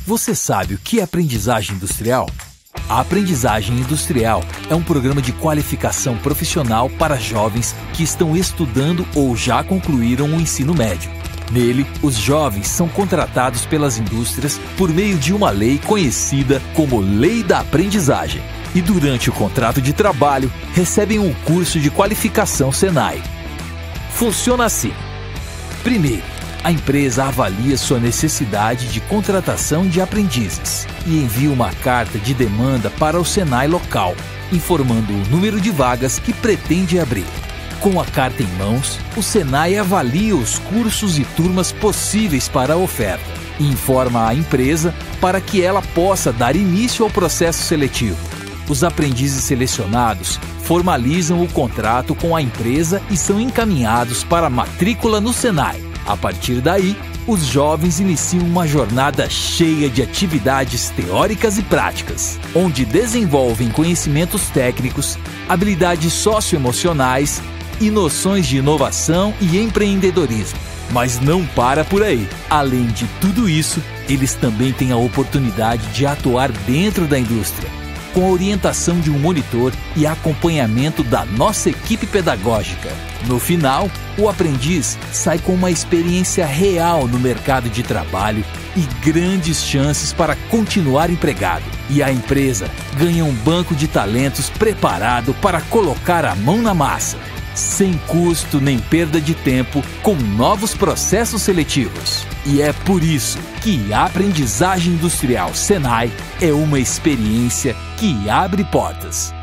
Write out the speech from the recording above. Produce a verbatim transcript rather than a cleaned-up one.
Você sabe o que é aprendizagem industrial? A aprendizagem industrial é um programa de qualificação profissional para jovens que estão estudando ou já concluíram o ensino médio. Nele, os jovens são contratados pelas indústrias por meio de uma lei conhecida como Lei da Aprendizagem. E durante o contrato de trabalho, recebem um curso de qualificação Senai. Funciona assim. Primeiro, a empresa avalia sua necessidade de contratação de aprendizes e envia uma carta de demanda para o Senai local, informando o número de vagas que pretende abrir. Com a carta em mãos, o Senai avalia os cursos e turmas possíveis para a oferta e informa a empresa para que ela possa dar início ao processo seletivo. Os aprendizes selecionados formalizam o contrato com a empresa e são encaminhados para a matrícula no Senai. A partir daí, os jovens iniciam uma jornada cheia de atividades teóricas e práticas, onde desenvolvem conhecimentos técnicos, habilidades socioemocionais e noções de inovação e empreendedorismo. Mas não para por aí. Além de tudo isso, eles também têm a oportunidade de atuar dentro da indústria, com a orientação de um monitor e acompanhamento da nossa equipe pedagógica. No final, o aprendiz sai com uma experiência real no mercado de trabalho e grandes chances para continuar empregado. E a empresa ganha um banco de talentos preparado para colocar a mão na massa, sem custo nem perda de tempo, com novos processos seletivos. E é por isso que a aprendizagem industrial Senai é uma experiência que abre portas.